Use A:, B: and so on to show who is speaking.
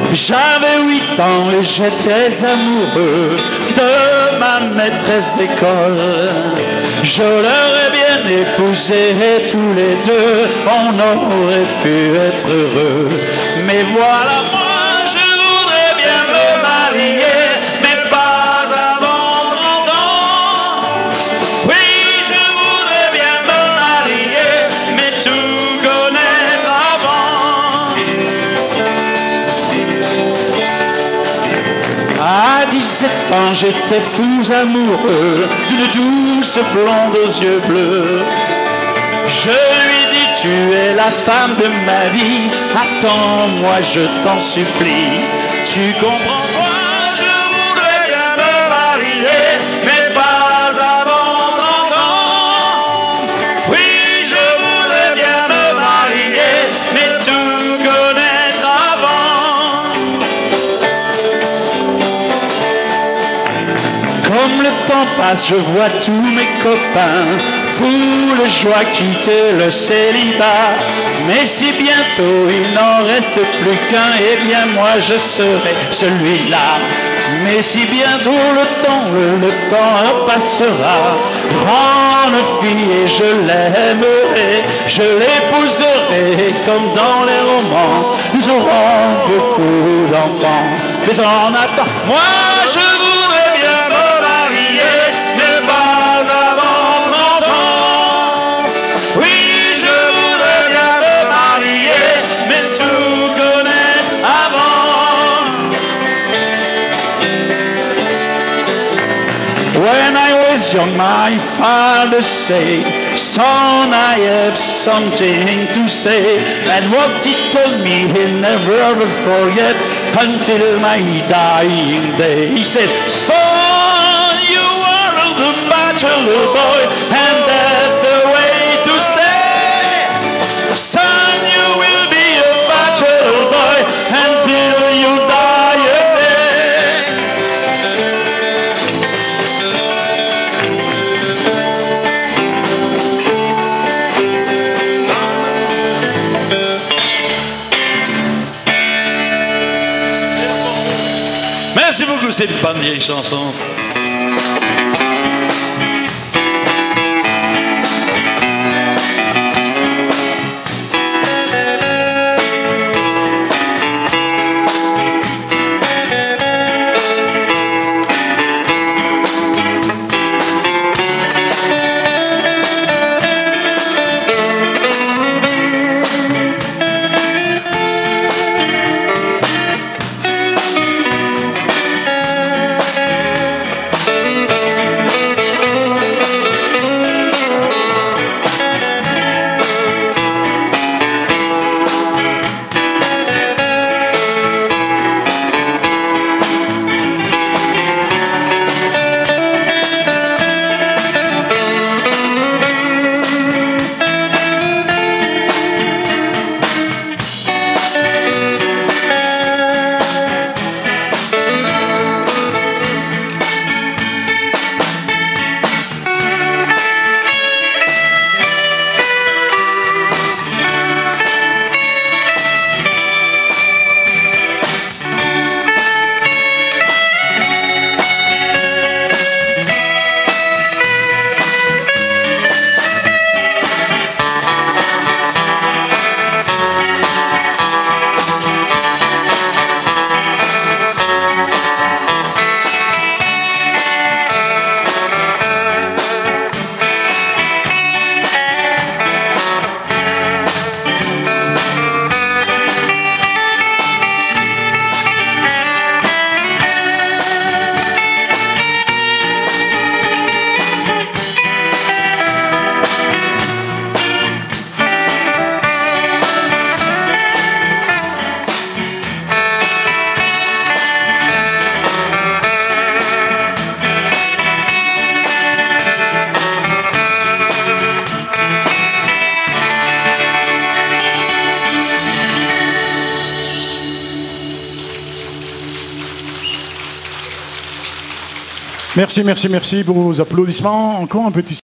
A: J'avais 8 ans et j'étais amoureux de ma maîtresse d'école. Je l'aurais bien épousé et tous les deux on aurait pu être heureux. Mais voilà, moi je voudrais bien me marier, mais pas avant 30 ans. Oui, je voudrais bien me marier, mais tout connaître avant. À 17 ans, j'étais fou amoureux d'une douce blonde aux yeux bleus. Je lui dis, tu es la femme de ma vie, attends-moi, je t'en supplie. Tu comprends quoi, je voudrais bien me marier, mais pas avant 30 ans. Oui, je voudrais bien me marier, mais tout connaître avant. Comme le temps passe, je vois tous mes copains fous de joie quitter le célibat. Mais si bientôt il n'en reste plus qu'un, eh bien moi je serai celui-là. Mais si bientôt le temps passera, grande fille et je l'aimerai, je l'épouserai comme dans les romans. Nous aurons beaucoup d'enfants. Mais en attendant, moi je voudrais bien me marier, mais pas avant 30 ans. Oui, je voudrais bien me marier, mais tout connaître avant. When I was young, my father said, son, I have something to say. And what he told me he'll never ever forget until my dying day. He said, son, you are the bachelor boy, and that's the way to stay. Son, you will be a bachelor boy until you die a day. Merci beaucoup, c'est une bonne vieille chanson.
B: Merci pour vos applaudissements. Encore un petit